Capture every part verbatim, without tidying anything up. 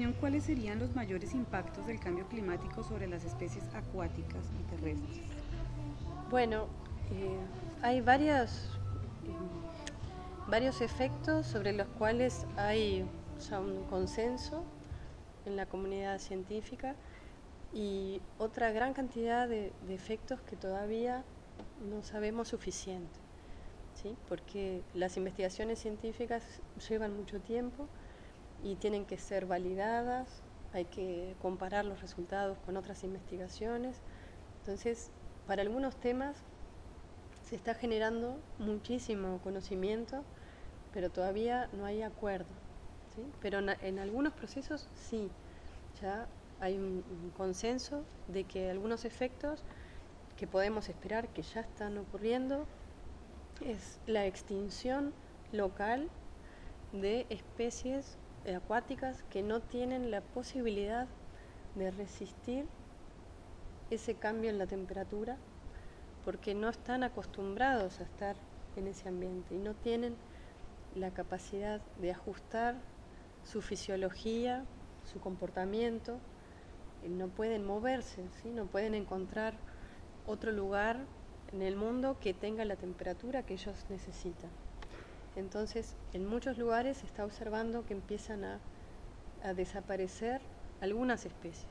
opinión, ¿cuáles serían los mayores impactos del cambio climático sobre las especies acuáticas y terrestres? Bueno, eh, hay varios, eh, varios efectos sobre los cuales hay ya un consenso en la comunidad científica y otra gran cantidad de, de efectos que todavía no sabemos suficiente, ¿sí? Porque las investigaciones científicas llevan mucho tiempo y tienen que ser validadas, hay que comparar los resultados con otras investigaciones. Entonces, para algunos temas se está generando muchísimo conocimiento, pero todavía no hay acuerdo, ¿sí? Pero en, en algunos procesos sí, ya hay un, un consenso de que algunos efectos que podemos esperar que ya están ocurriendo es la extinción local de especies acuáticas que no tienen la posibilidad de resistir ese cambio en la temperatura porque no están acostumbrados a estar en ese ambiente y no tienen la capacidad de ajustar su fisiología, su comportamiento, no pueden moverse, ¿sí? No pueden encontrar otro lugar en el mundo que tenga la temperatura que ellos necesitan. Entonces, en muchos lugares se está observando que empiezan a, a desaparecer algunas especies.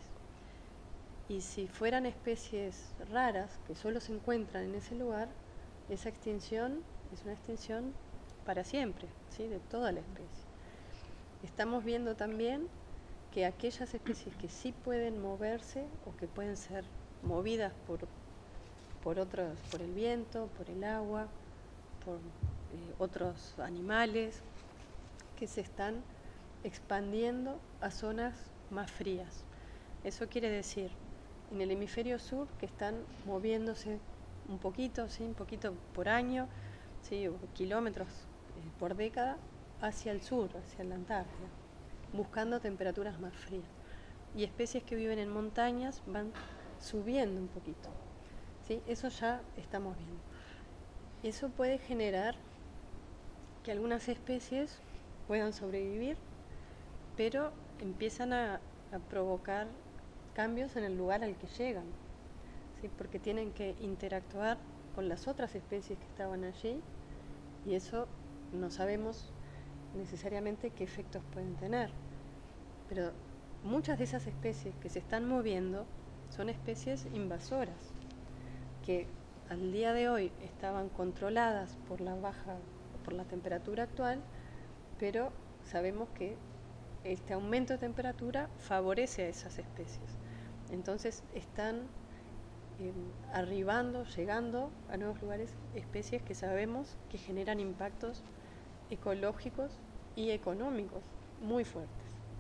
Y si fueran especies raras que solo se encuentran en ese lugar, esa extinción es una extinción para siempre, ¿sí? De toda la especie. Estamos viendo también que aquellas especies que sí pueden moverse o que pueden ser movidas por, por, otros, por el viento, por el agua, por eh, otros animales, que se están expandiendo a zonas más frías. Eso quiere decir, en el hemisferio sur, que están moviéndose un poquito, ¿sí? Un poquito por año, ¿sí? O kilómetros eh, por década, hacia el sur, hacia la Antártida, buscando temperaturas más frías. Y especies que viven en montañas van subiendo un poquito, ¿sí? Eso ya estamos viendo. Eso puede generar que algunas especies puedan sobrevivir, pero empiezan a, a provocar cambios en el lugar al que llegan, ¿sí? Porque tienen que interactuar con las otras especies que estaban allí y eso no sabemos necesariamente qué efectos pueden tener. Pero muchas de esas especies que se están moviendo son especies invasoras, que al día de hoy estaban controladas por la baja, por la temperatura actual, pero sabemos que este aumento de temperatura favorece a esas especies. Entonces están eh, arribando, llegando a nuevos lugares especies que sabemos que generan impactos ecológicos y económicos muy fuertes.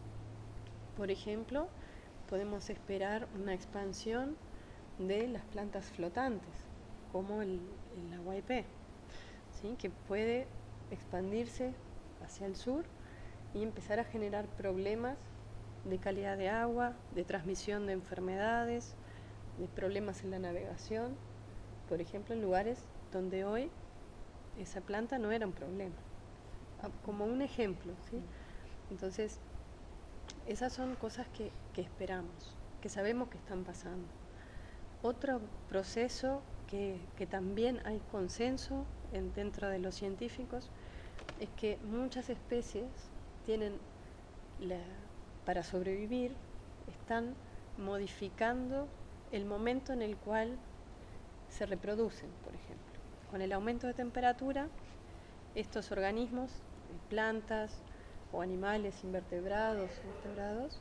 Por ejemplo, podemos esperar una expansión de las plantas flotantes, como el, el aguaipé, ¿sí? Que puede expandirse hacia el sur y empezar a generar problemas de calidad de agua, de transmisión de enfermedades, de problemas en la navegación, por ejemplo, en lugares donde hoy esa planta no era un problema, como un ejemplo, ¿sí? Entonces, esas son cosas que, que esperamos, que sabemos que están pasando. Otro proceso que, que también hay consenso en, dentro de los científicos es que muchas especies tienen, la, para sobrevivir, están modificando el momento en el cual se reproducen, por ejemplo. Con el aumento de temperatura, estos organismos, plantas o animales invertebrados, vertebrados,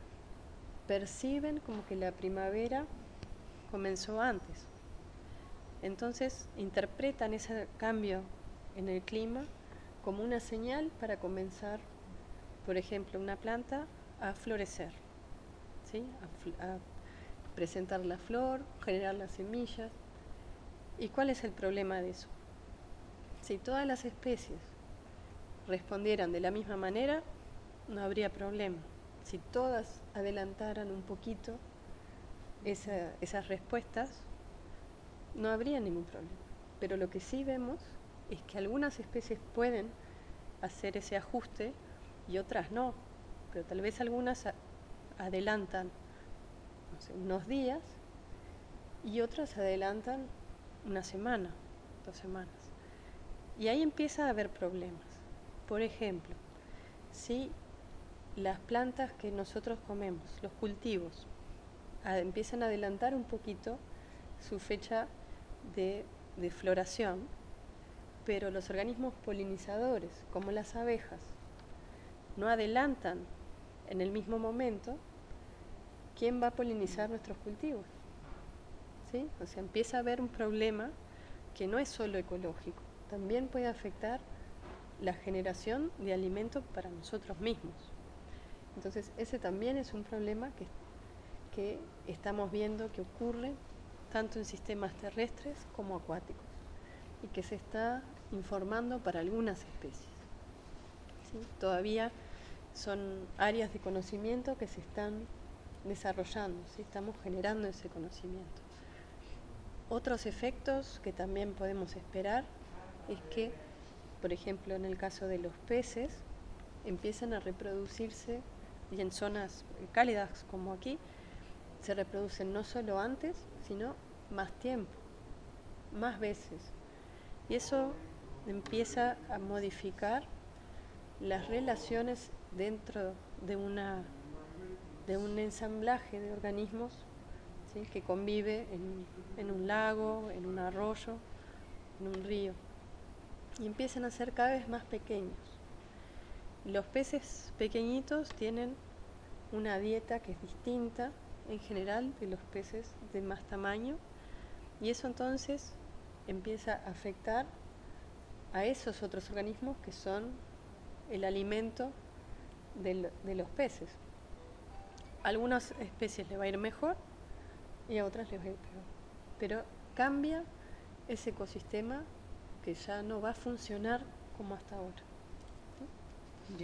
perciben como que la primavera comenzó antes. Entonces interpretan ese cambio en el clima como una señal para comenzar, por ejemplo, una planta a florecer, ¿sí? a, a presentar la flor, generar las semillas. ¿Y cuál es el problema de eso? Si todas las especies respondieran de la misma manera, no habría problema. Si todas adelantaran un poquito esa, esas respuestas, no habría ningún problema. Pero lo que sí vemos es que algunas especies pueden hacer ese ajuste y otras no. pero tal vez algunas a- adelantan, no sé, unos días y otras adelantan una semana, dos semanas. Y ahí empieza a haber problemas. Por ejemplo, si las plantas que nosotros comemos, los cultivos, a, empiezan a adelantar un poquito su fecha de, de floración, pero los organismos polinizadores, como las abejas, no adelantan en el mismo momento, ¿quién va a polinizar nuestros cultivos? ¿Sí? O sea, empieza a haber un problema que no es solo ecológico, también puede afectar la generación de alimento para nosotros mismos. Entonces, ese también es un problema que, que estamos viendo que ocurre tanto en sistemas terrestres como acuáticos y que se está informando para algunas especies. ¿Sí? Todavía son áreas de conocimiento que se están desarrollando, ¿sí? Estamos generando ese conocimiento. Otros efectos que también podemos esperar es que, por ejemplo, en el caso de los peces, empiezan a reproducirse, y en zonas cálidas como aquí, se reproducen no solo antes, sino más tiempo, más veces. Y eso empieza a modificar las relaciones dentro de, una, de un ensamblaje de organismos, ¿sí? Que convive en, en un lago, en un arroyo, en un río. Y empiezan a ser cada vez más pequeños. Los peces pequeñitos tienen una dieta que es distinta en general de los peces de más tamaño, y eso entonces empieza a afectar a esos otros organismos que son el alimento de, de los peces. A algunas especies le va a ir mejor y a otras les va a ir peor, pero cambia ese ecosistema que ya no va a funcionar como hasta ahora. Ya.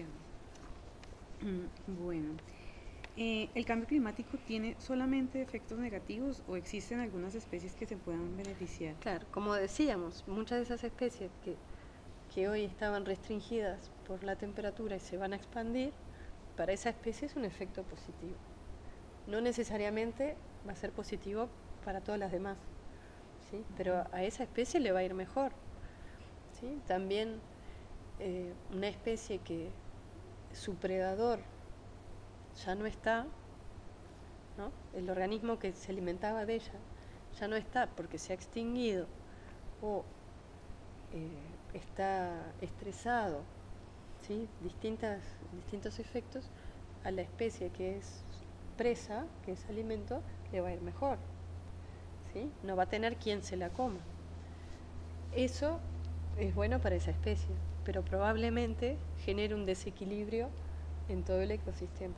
Bueno, eh, ¿el cambio climático tiene solamente efectos negativos o existen algunas especies que se puedan beneficiar? Claro, como decíamos, muchas de esas especies que, que hoy estaban restringidas por la temperatura y se van a expandir, para esa especie es un efecto positivo. No necesariamente va a ser positivo para todas las demás, ¿sí? Pero a esa especie le va a ir mejor, ¿sí? También eh, una especie que su predador ya no está, ¿no? El organismo que se alimentaba de ella ya no está porque se ha extinguido o eh, está estresado, ¿sí? Distintas, distintos efectos, a la especie que es presa, que es alimento, le va a ir mejor, ¿sí? No va a tener quien se la coma. Eso es bueno para esa especie, pero probablemente genere un desequilibrio en todo el ecosistema.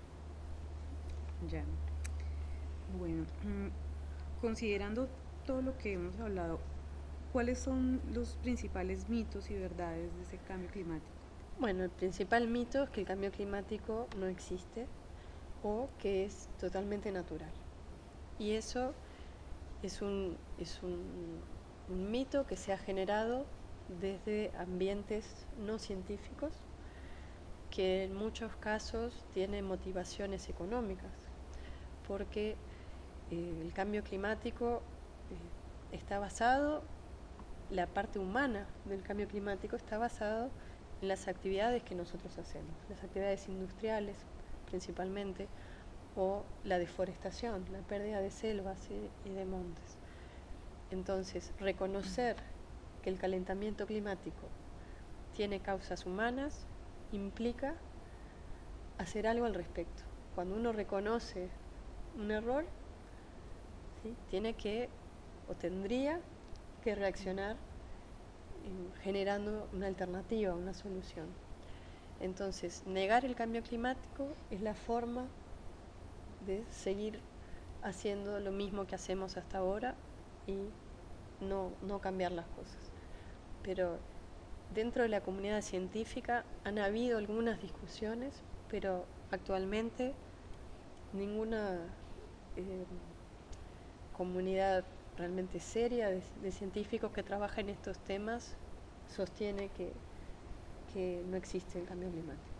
Ya. Bueno, considerando todo lo que hemos hablado, ¿cuáles son los principales mitos y verdades de ese cambio climático? Bueno, el principal mito es que el cambio climático no existe o que es totalmente natural. Y eso es un, es un, un mito que se ha generado desde ambientes no científicos, que en muchos casos tiene motivaciones económicas, porque eh, el cambio climático eh, está basado, la parte humana del cambio climático está basado en las actividades que nosotros hacemos, las actividades industriales principalmente, o la deforestación, la pérdida de selvas y, y de montes. Entonces, reconocer que el calentamiento climático tiene causas humanas implica hacer algo al respecto. Cuando uno reconoce un error, ¿sí? tiene que o tendría que reaccionar eh, generando una alternativa, una solución. Entonces, negar el cambio climático es la forma de seguir haciendo lo mismo que hacemos hasta ahora y no, no cambiar las cosas. Pero dentro de la comunidad científica han habido algunas discusiones, pero actualmente ninguna eh, comunidad realmente seria de, de científicos que trabaja en estos temas sostiene que, que no existe el cambio climático.